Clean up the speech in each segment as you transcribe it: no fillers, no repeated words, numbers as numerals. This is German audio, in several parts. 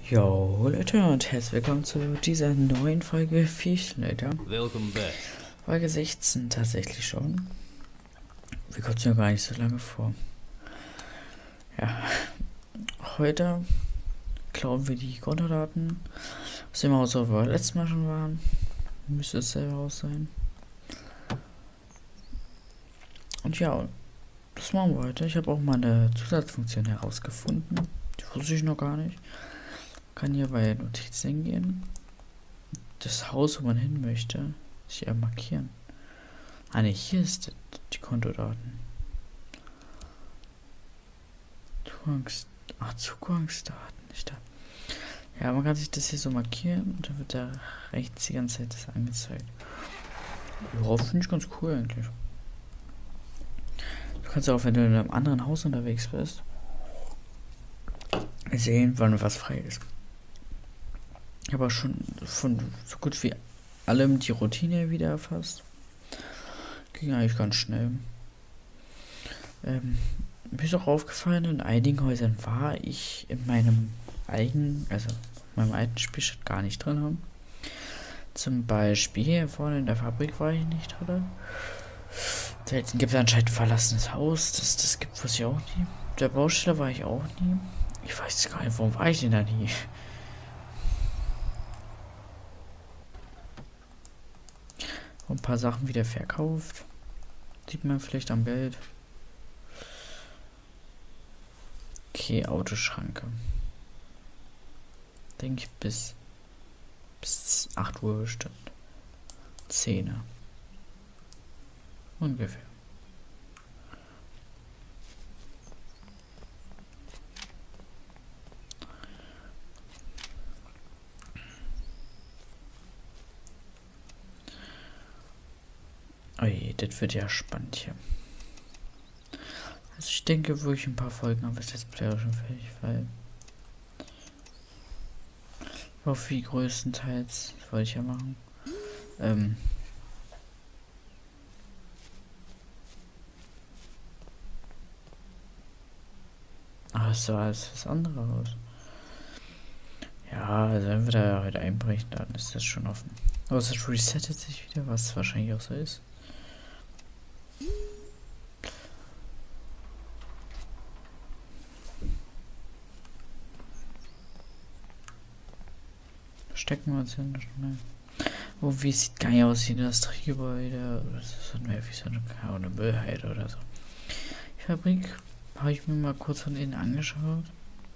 Jo Leute und herzlich willkommen zu dieser neuen Folge Fischleiter. Welcome back. Folge 16 tatsächlich schon. Wir kommen ja gar nicht so lange vor. Ja, heute klauen wir die Kontodaten aus dem Haus, wo wir letztes Mal schon waren. Müsste es selber Haus sein. Und ja, das machen wir heute. Ich habe auch mal eine Zusatzfunktion herausgefunden. Die wusste ich noch gar nicht. Kann hier bei Notizen gehen. Das Haus, wo man hin möchte, sich markieren. Ah ne, hier ist die Kontodaten. Zugangsdaten, nicht da. Ja, man kann sich das hier so markieren und dann wird da rechts die ganze Zeit das angezeigt. Ja, finde ich ganz cool eigentlich. Du kannst auch, wenn du in einem anderen Haus unterwegs bist, sehen, wann was frei ist. Ich habe auch schon von so gut wie allem die Routine wieder erfasst. Ging eigentlich ganz schnell. Mir ist auch aufgefallen, in einigen Häusern war ich in meinem alten Spielstand gar nicht drin haben. Zum Beispiel hier vorne in der Fabrik war ich nicht drin. Da gibt es anscheinend ein verlassenes Haus. Das gibt es ja auch nie. Der Baustelle war ich auch nie. Ich weiß gar nicht, warum war ich denn da nie? Ein paar Sachen wieder verkauft. Sieht man vielleicht am Geld. Okay, Autoschranke. Denke ich bis 8 Uhr bestimmt. 10 ungefähr. Oh je, das wird ja spannend hier. Also ich denke, wo ich ein paar Folgen habe, ist das Player schon fertig, weil auf wie größtenteils, das wollte ich ja machen. Aber es sah alles was anderes aus. Ja, also wenn wir da heute einbrechen, dann ist das schon offen. Aber es resettet sich wieder, was wahrscheinlich auch so ist. Stecken wir uns hin. Oh, wie sieht geil aus, die Industriegebäude. Das ist so mehr wie so eine Müllhalde oder so. Die Fabrik habe ich mir mal kurz von innen angeschaut.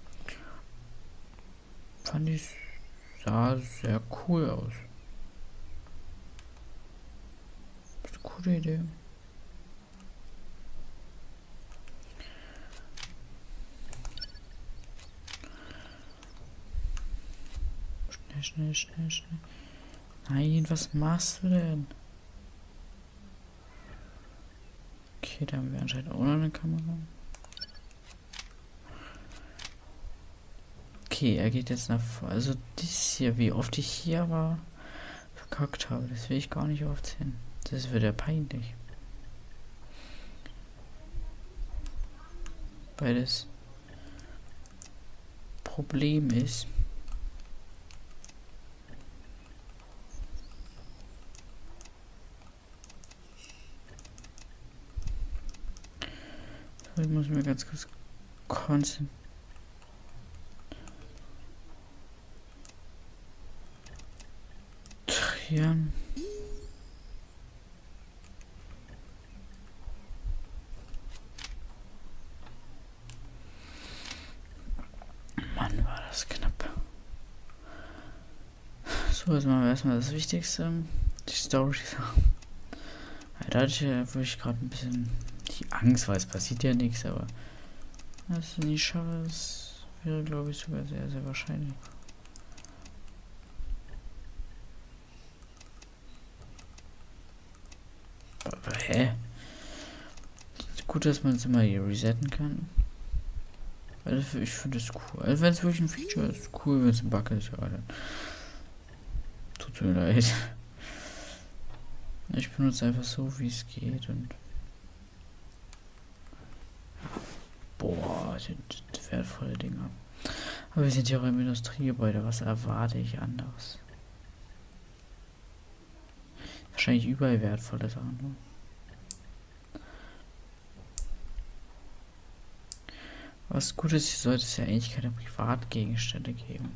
Fand ich, sah sehr cool aus. Das ist eine coole Idee. Schnell. Nein, was machst du denn? Okay, da haben wir anscheinend auch noch eine Kamera. Okay, er geht jetzt nach vorne. Also das hier, wie oft ich hier war, verkackt habe, das will ich gar nicht aufzählen. Das wird ja peinlich. Weil das Problem ist, ich muss mir ganz kurz konzentrieren. Mann, war das knapp. So, jetzt machen wir erstmal das Wichtigste. Die Story. Da hatte ich gerade ein bisschen die Angst, weil es passiert ja nichts, aber dass ich nicht schaffe, das wäre, glaube ich, sogar sehr, sehr wahrscheinlich. Aber hä? Gut, dass man es immer hier resetten kann. Also ich finde es cool. Also wenn es wirklich ein Feature ist, cool, wenn es ein Bug ist, ja, dann tut mir leid. Ich benutze einfach so, wie es geht und boah, sind wertvolle Dinger. Aber wir sind ja auch im Industriegebäude, was erwarte ich anderes? Wahrscheinlich überall wertvolle Sachen. Ne? Was gut ist, hier sollte es ja eigentlich keine Privatgegenstände geben,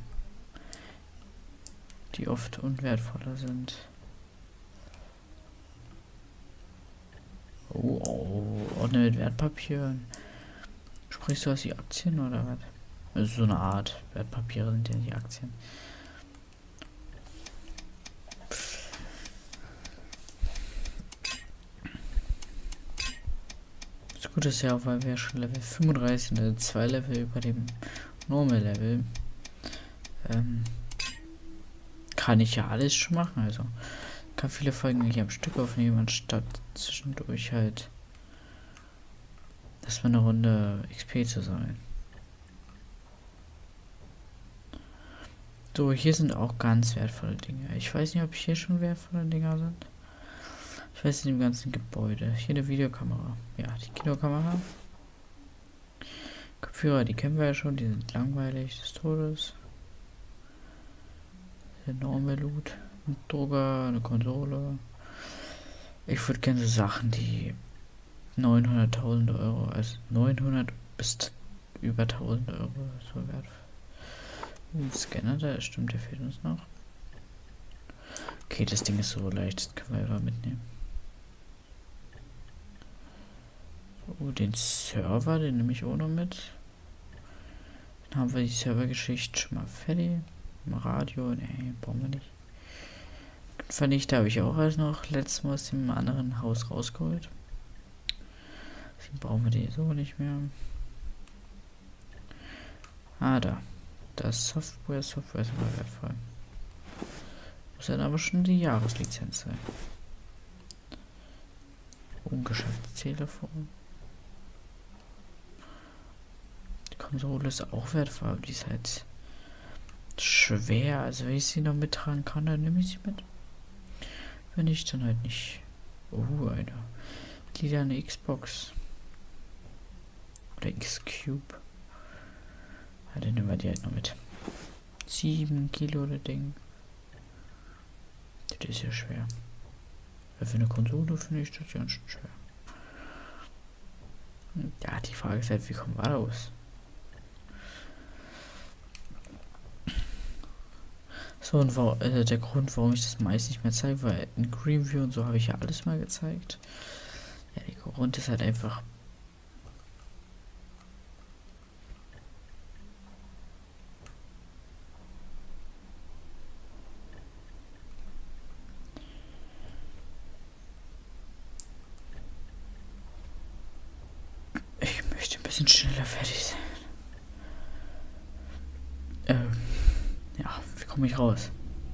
die oft unwertvoller sind. Oh, Ordner mit Wertpapieren. Sprichst du aus die Aktien oder was? Also so eine Art Wertpapiere sind ja die Aktien. Das Gute ist ja auch, weil wir schon Level 35 sind, also 2 Level über dem Normal Level. Kann ich ja alles schon machen, also kann viele Folgen hier am Stück aufnehmen, anstatt zwischendurch halt erstmal eine Runde XP zu sammeln. So, hier sind auch ganz wertvolle Dinge. Ich weiß nicht, ob hier schon wertvolle Dinger sind. Ich weiß in dem ganzen Gebäude. Hier eine Videokamera. Ja, die Kinokamera. Kopfhörer, die kennen wir ja schon. Die sind langweilig des Todes. Enorme Loot. Ein Drucker, eine Konsole. Ich würde gerne so Sachen, die 900.000 Euro, also 900 bis über 1000 Euro so wertvoll. Ein Scanner, der stimmt, der fehlt uns noch. Okay, das Ding ist so leicht, das können wir einfach mitnehmen. So, den Server, den nehme ich auch noch mit. Dann haben wir die Servergeschichte schon mal fertig. Radio, ne, brauchen wir nicht. Vernichter habe ich auch alles noch letztes Mal aus dem anderen Haus rausgeholt. Deswegen brauchen wir die so nicht mehr. Ah, da. Das Software ist aber wertvoll. Muss dann aber schon die Jahreslizenz sein. Ungeschäftstelefon. Die Konsole ist auch wertvoll, aber die ist halt schwer. Also wenn ich sie noch mittragen kann, dann nehme ich sie mit. Wenn nicht, dann halt nicht. Oh, Alter. Wieder eine Xbox. Oder X-Cube. Ja, dann nehmen wir die halt noch mit. 7 Kilo das Ding. Das ist ja schwer. Ja, für eine Konsole finde ich das ganz schön schwer. Ja, die Frage ist halt, wie kommen wir raus? So, und der Grund, warum ich das meist nicht mehr zeige, weil in Greenview und so habe ich ja alles mal gezeigt. Ja, der Grund ist halt einfach. Ich möchte ein bisschen schneller fertig sein. Ja, wie komme ich raus?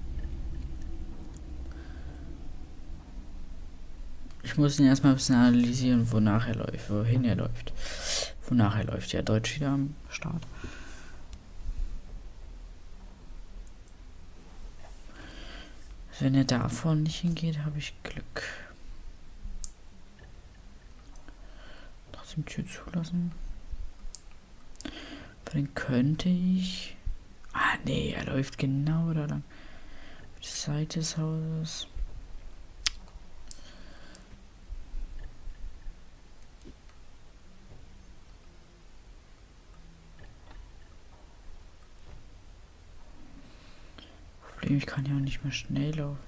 Ich muss ihn erstmal ein bisschen analysieren, wonach er läuft, wohin er läuft. Wonach er läuft. Ja, Deutsch wieder am Start. Wenn er davon nicht hingeht, habe ich Glück. Trotzdem Tür zulassen. Dann könnte ich. Ah, nee, er läuft genau da lang. Die Seite des Hauses. Problem, ich kann ja auch nicht mehr schnell laufen.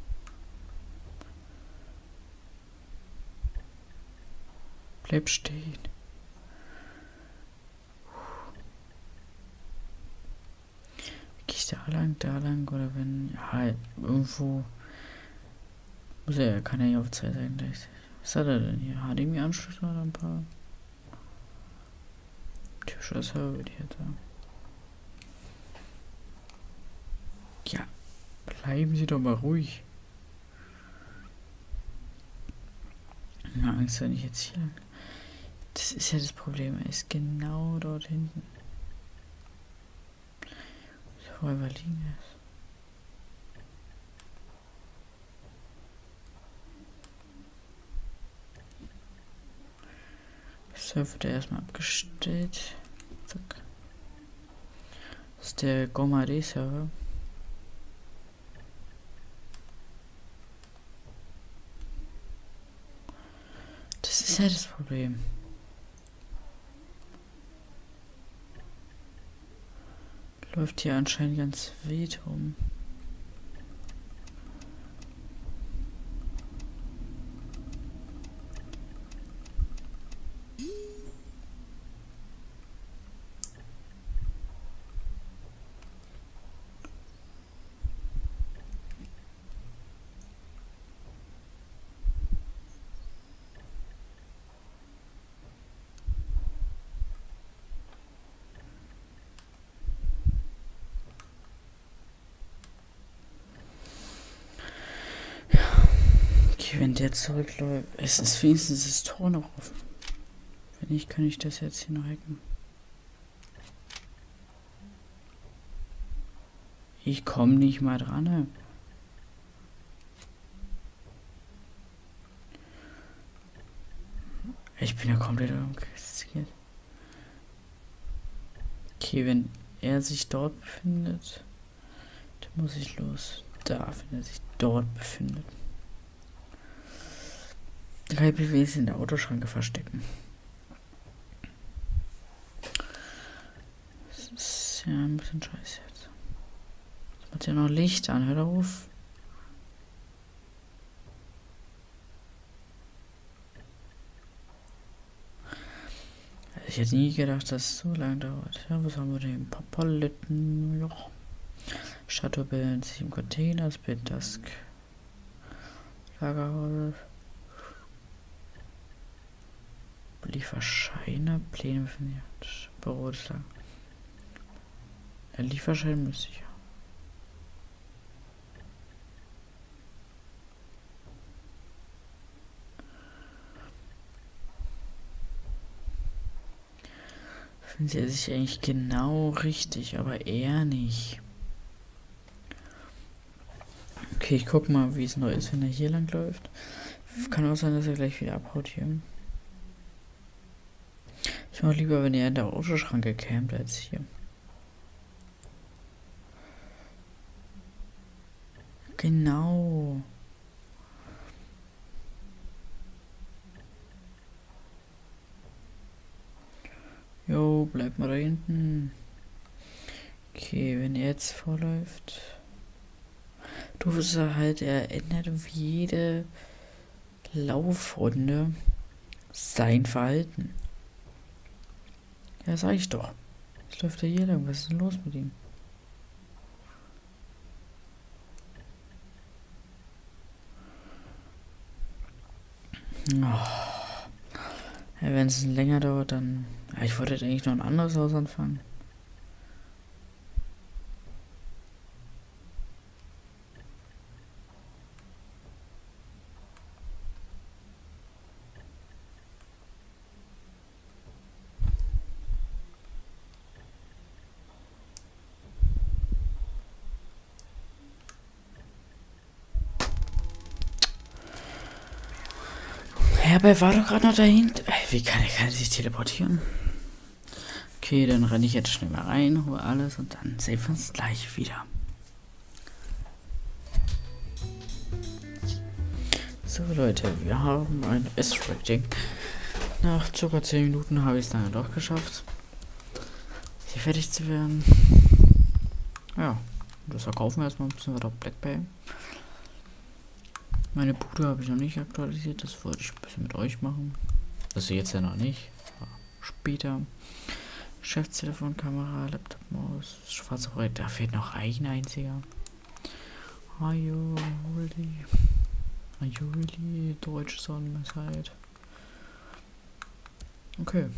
Bleib stehen. Gehe ich da lang oder wenn. Ja, irgendwo. Muss er, kann er ja auf 2 Seiten gleichzeitig. Was hat er denn hier? HDMI-Anschluss oder ein paar? Türschlösser würde ich jetzt sagen. Ja, bleiben Sie doch mal ruhig. Na, Angst, wenn ich jetzt hier lang. Das ist ja das Problem, er ist genau dort hinten. Wo er liegen ist. So wird er erstmal abgestellt. Zack. ist der GoMAD-Server. Das ist ja das Problem. Läuft hier anscheinend ganz wild rum. Okay, wenn der zurückläuft, es ist wenigstens das Tor noch offen. Wenn nicht, kann ich das jetzt hier noch hacken. Ich komme nicht mal dran. Ne? Ich bin ja komplett umgesetzt. Okay, wenn er sich dort befindet, dann muss ich los. Da, wenn er sich dort befindet. 3 BWs in der Autoschranke verstecken. Das ist ja ein bisschen scheiße jetzt. Jetzt macht ja noch Licht an, hört auf. Ich hätte nie gedacht, dass es so lange dauert. Ja, was haben wir denn? Ein paar Paletten, ja. Chateaubellen, 7 Containers, Bildask. Lagerhaus. Lieferscheine, Pläne für das Büro des Lager. Der Lieferschein müsste ich ja. Findet er sich eigentlich genau richtig, aber er nicht. Okay, ich guck mal, wie es noch ist, wenn er hier lang läuft. Kann auch sein, dass er gleich wieder abhaut hier. Ich mache lieber, wenn er in der Autoschranke campt, als hier. Genau. Jo, bleib mal da hinten. Okay, wenn er jetzt vorläuft. Du wirst halt, er ändert jede Laufrunde sein Verhalten. Ja, sag ich doch. Jetzt läuft er hier lang. Was ist denn los mit ihm? Oh. Ja, wenn es länger dauert, dann... Ja, ich wollte eigentlich noch ein anderes Haus anfangen. Aber er war doch gerade noch dahinter. Wie kann er sich teleportieren? Okay, dann renne ich jetzt schnell mal rein, hole alles und dann sehen wir uns gleich wieder. So Leute, wir haben ein S-Rating. Nach ca. 10 Minuten habe ich es dann doch geschafft, hier fertig zu werden. Ja, das verkaufen wir erstmal ein bisschen weiter auf BlackBay. Meine Bude habe ich noch nicht aktualisiert, das wollte ich ein bisschen mit euch machen. Also jetzt ja noch nicht, aber später. Geschäftstelefon, Kamera, Laptop, Maus, schwarze Projekt, da fehlt noch ein einziger. Are you really Deutsch Sonnenseite? Okay.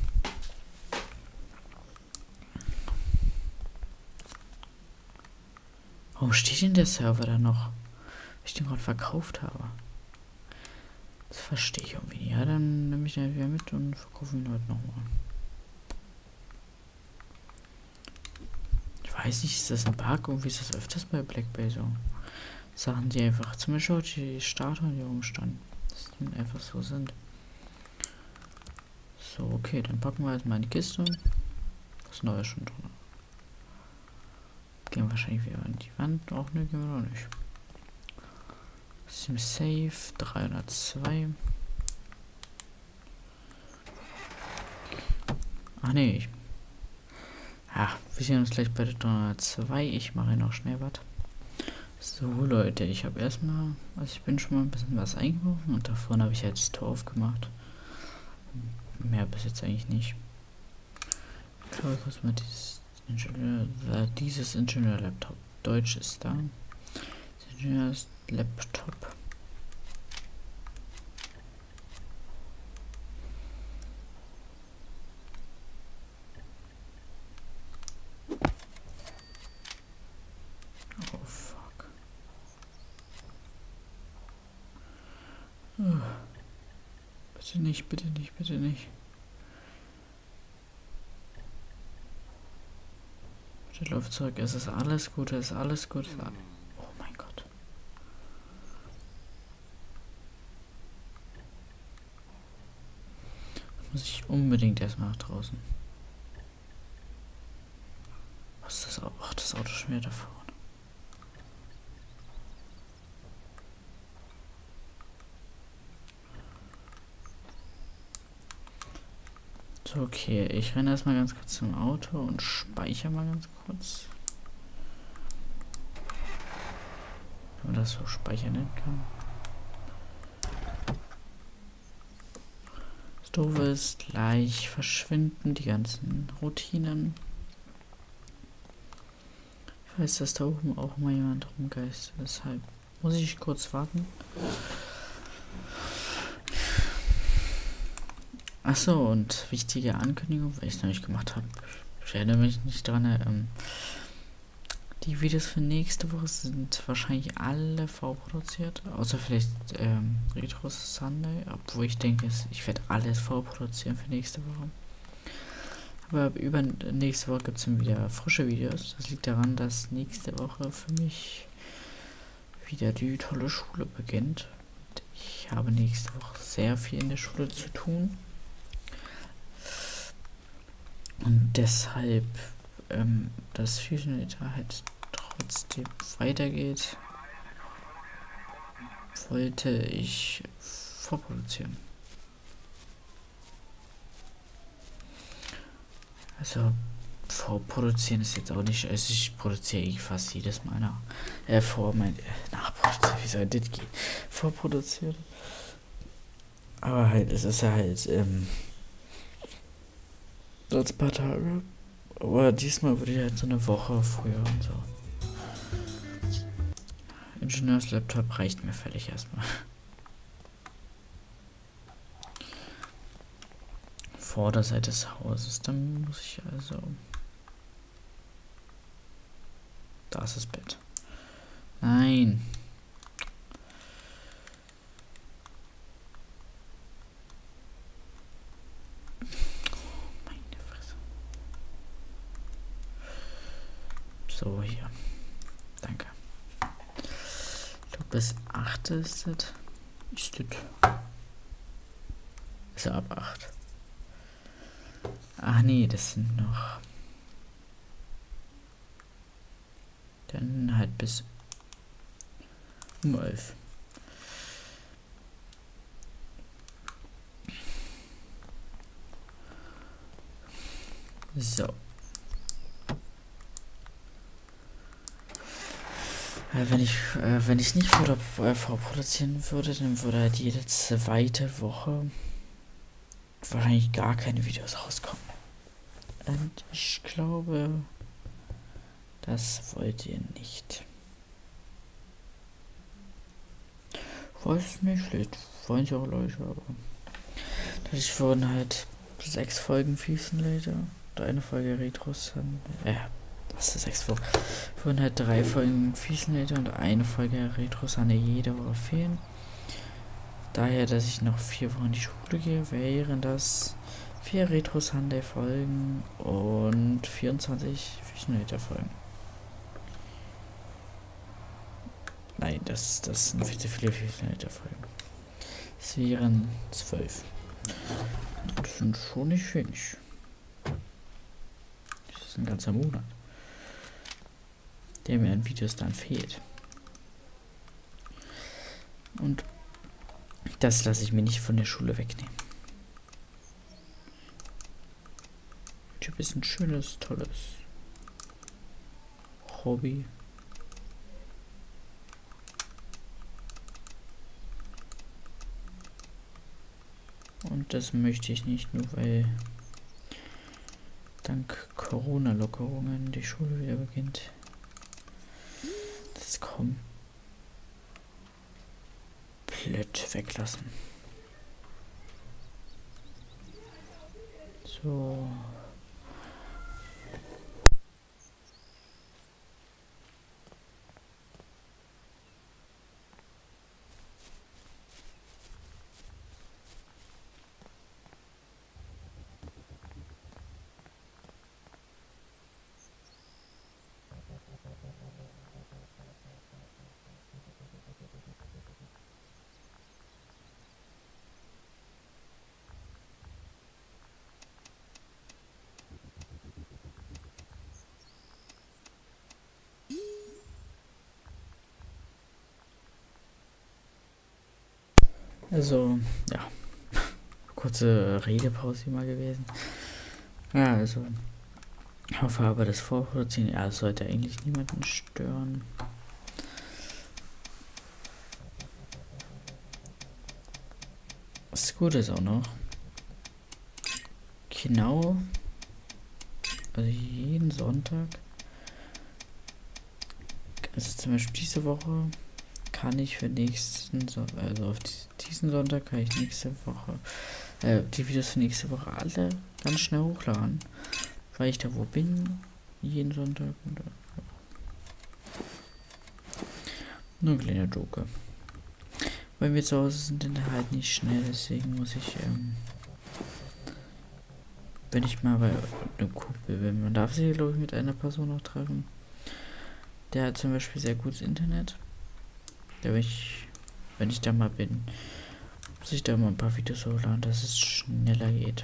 Warum steht denn der Server da noch? Weil ich den gerade verkauft habe. Das verstehe ich irgendwie nicht. Ja, dann nehme ich den wieder mit und verkaufe ihn heute nochmal. Ich weiß nicht, ist das ein Bug? Irgendwie ist das öfters bei BlackBay so. Sachen, die einfach, zum Beispiel die Statuen hier rumstanden, dass die einfach so sind. So, okay, dann packen wir jetzt mal in die Kiste. Was Neues schon drin. Gehen wahrscheinlich wieder an die Wand. Auch ne, gehen wir noch nicht. Sim Safe 302. Ach nee. Wir sehen uns gleich bei der 302. Ich mache noch schnell was. So Leute, ich habe erstmal, also ich bin schon mal ein bisschen was eingeworfen und da vorne habe ich jetzt das Tor aufgemacht. Mehr bis jetzt eigentlich nicht. Ich glaube kurz mal dieses Ingenieur-Laptop. Deutsch ist da. Ingenieurs-Laptop. Oh fuck. Bitte nicht, bitte nicht, bitte nicht. Bitte läuft zurück. Es ist alles gut, es ist alles gut. Oh mein Gott. Muss ich unbedingt erstmal nach draußen. Was ist das Auto? Ach, das Auto ist schon wieder da vorne. So, okay, ich renne erstmal ganz kurz zum Auto und speichere mal ganz kurz. Wenn man das so speichern nennen kann. Das Doofe ist, gleich verschwinden die ganzen Routinen. Ich weiß, dass da oben auch mal jemand rumgeistert, deshalb muss ich kurz warten. Achso, und wichtige Ankündigung, weil ich es noch nicht gemacht habe. Ich erinnere mich nicht dran. Die Videos für nächste Woche sind wahrscheinlich alle vorproduziert, außer vielleicht Retro Sunday, obwohl ich denke, ich werde alles vorproduzieren für nächste Woche. Aber über nächste Woche gibt es dann wieder frische Videos. Das liegt daran, dass nächste Woche für mich wieder die tolle Schule beginnt. Und ich habe nächste Woche sehr viel in der Schule zu tun. Und deshalb, das Fusion-Editor halt trotzdem weitergeht, wollte ich vorproduzieren. Also, vorproduzieren ist jetzt auch nicht, also ich produziere ich fast jedes Mal nachproduzieren, wie soll das gehen? Vorproduziert. Aber halt, es ist ja halt, als paar Tage. Aber diesmal würde ich halt so eine Woche früher und so. Ingenieurslaptop reicht mir völlig erstmal. Vorderseite des Hauses, dann muss ich also. Da ist das Bett. Nein. So, hier. Danke. Ich glaube, bis 8 ist das. Ist ja ab 8. Ach nee, das sind noch. Dann halt bis um 11. So. Wenn ich nicht vorproduzieren würde, dann würde halt jede zweite Woche wahrscheinlich gar keine Videos rauskommen. Und ich glaube, das wollt ihr nicht. Ich weiß nicht, vielleicht wollen sie auch Leute, aber dadurch wurden halt 6 Folgen Fusion Later und eine Folge Retros das ist 6 Folgen. Wurden halt 3 Folgen Fusion Later und eine Folge Retros jede Woche fehlen. Daher, dass ich noch 4 Wochen in die Schule gehe, wären das 4 Retro Sunday Folgen und 24 Fusion Later Folgen. Nein, das sind viel zu viele Fusion Later Folgen. Es wären 12. Das sind schon nicht wenig. Das ist ein ganzer Monat. der mir an Videos dann fehlt. Und das lasse ich mir nicht von der Schule wegnehmen. Typ ist ein schönes, tolles Hobby. Und das möchte ich nicht nur, weil dank Corona-Lockerungen die Schule wieder beginnt. Das komplett weglassen. So. Also, ja. Kurze Redepause hier mal gewesen. Ja, also. Ich hoffe aber, das Vorproduzieren, ja, das sollte eigentlich niemanden stören. Das Gute ist auch noch, genau, also jeden Sonntag, also zum Beispiel diese Woche, kann ich für nächsten, also auf diesen Sonntag kann ich nächste Woche, die Videos für nächste Woche alle ganz schnell hochladen, weil ich da wo bin, jeden Sonntag. Und, nur ein kleiner Joker. Weil wir zu Hause sind, dann halt nicht schnell, deswegen muss ich, wenn ich mal bei einem Kumpel bin, man darf sich, glaube ich, mit einer Person noch treffen. Der hat zum Beispiel sehr gutes Internet. Da wenn ich da mal bin, muss ich da mal ein paar Videos hochladen, dass es schneller geht.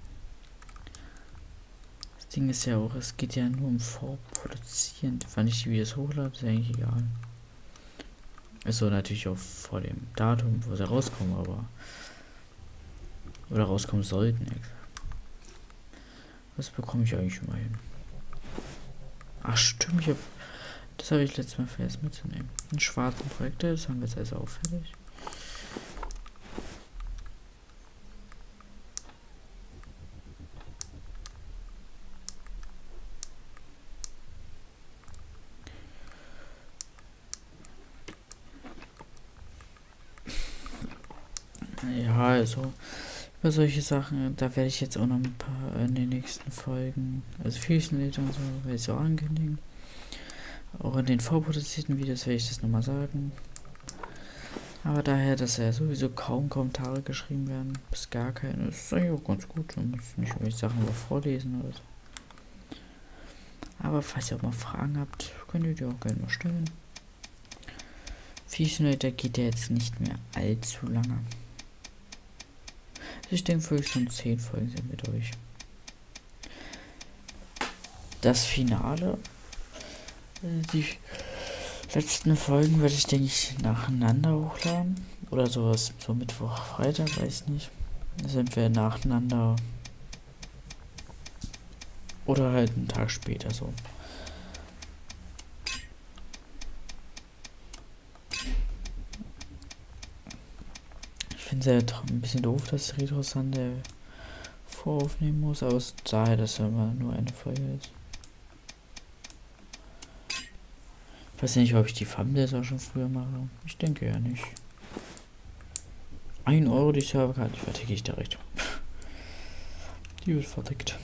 Das Ding ist ja auch, es geht ja nur um Vorproduzieren. Wann ich die Videos hochlade, ist eigentlich egal. Also natürlich auch vor dem Datum, wo sie rauskommen, aber oder rauskommen sollten. Das bekomme ich eigentlich immer hin. Ach stimmt, das habe ich letztes Mal vergessen mitzunehmen. Einen schwarzen Projektor, das haben wir jetzt also auch fertig. Ja, also über solche Sachen, da werde ich jetzt auch noch ein paar in den nächsten Folgen, also Füßenlieder und so, werde ich so ankündigen. Auch in den vorproduzierten Videos werde ich das nochmal sagen. Aber daher, dass ja sowieso kaum Kommentare geschrieben werden, bis gar keine, ist eigentlich auch ganz gut. Man muss nicht irgendwelche Sachen über vorlesen oder so. Aber falls ihr auch mal Fragen habt, könnt ihr die auch gerne mal stellen. Füßenlieder geht ja jetzt nicht mehr allzu lange. Ich denke, für so 10 Folgen sind wir durch. Das Finale, die letzten Folgen werde ich, denke ich, nacheinander hochladen. Oder sowas, so Mittwoch, Freitag, weiß nicht. Da sind wir nacheinander. Oder halt einen Tag später so. Ich finde es ja ein bisschen doof, dass Retro-San der voraufnehmen muss, aus daher, dass er immer nur eine Folge ist. Ich weiß nicht, ob ich die Thumbnails auch schon früher mache. Ich denke ja nicht. 1 Euro die Serverkarte, die verticke ich direkt. Die wird vertickt.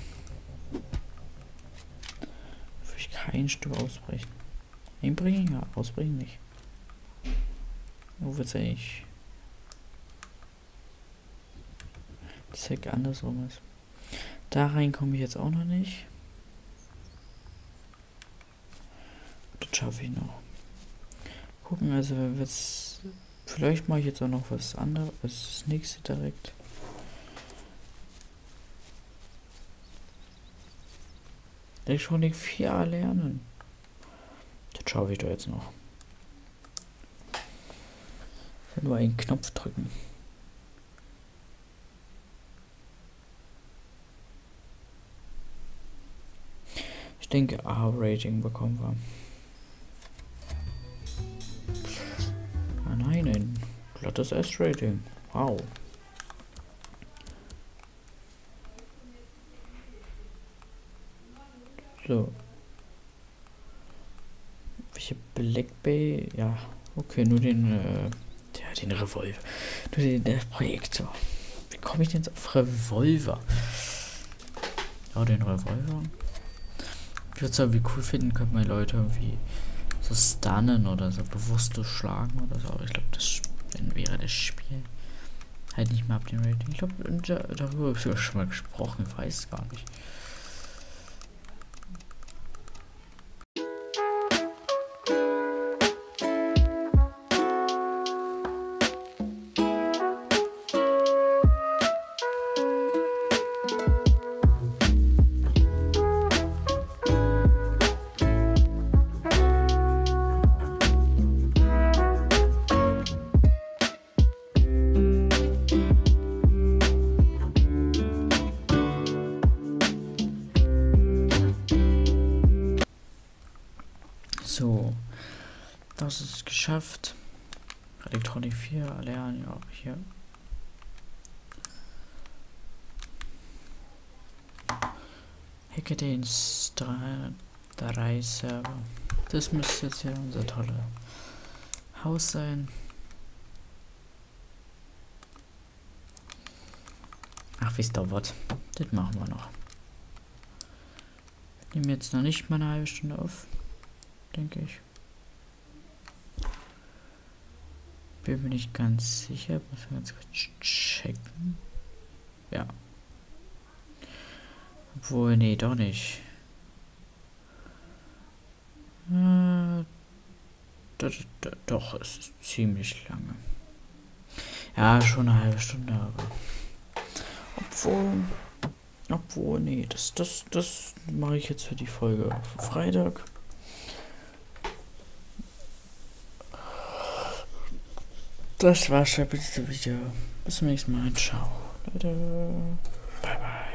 Will ich kein Stück ausbrechen. Einbringen? Ja, ausbrechen nicht. Wo wird's eigentlich? Zack, andersrum ist. Da rein komme ich jetzt auch noch nicht. Das schaffe ich noch. Gucken, also wird's. Vielleicht mache ich jetzt auch noch was anderes. Was ist das nächste direkt? Elektronik 4 lernen. Das schaue ich da jetzt noch. Nur einen Knopf drücken. Ich denke, A-Rating bekommen wir. Ah nein, ein glattes S-Rating. Wow. So. Welche Black Bay? Ja, okay, nur den, den Revolver. Nur den Projektor. Wie komme ich denn jetzt auf Revolver? Ja, den Revolver. Ich würde sagen, wie cool finden, könnte man Leute irgendwie so stunnen oder so bewusst schlagen oder so. Aber ich glaube, das wäre das Spiel halt nicht mehr ab dem Rating. Ich glaube, darüber habe ich schon mal gesprochen, ich weiß gar nicht. So, das ist geschafft. Elektronik 4 erlernen, ja, hier. Hacke den 3 Server. Das müsste jetzt ja unser tolles Haus sein. Ach, wie es dauert. Das machen wir noch. Ich nehme jetzt noch nicht mal eine halbe Stunde auf. Denke ich. Bin mir nicht ganz sicher. Muss man ganz kurz checken. Ja. Obwohl, nee, doch nicht. Doch, es ist ziemlich lange. Ja, schon eine halbe Stunde, aber. Obwohl, nee, das mache ich jetzt für die Folge für Freitag. Das war's schon mit diesem Video. Bis zum nächsten Mal. Ciao, Leute. Bye, bye.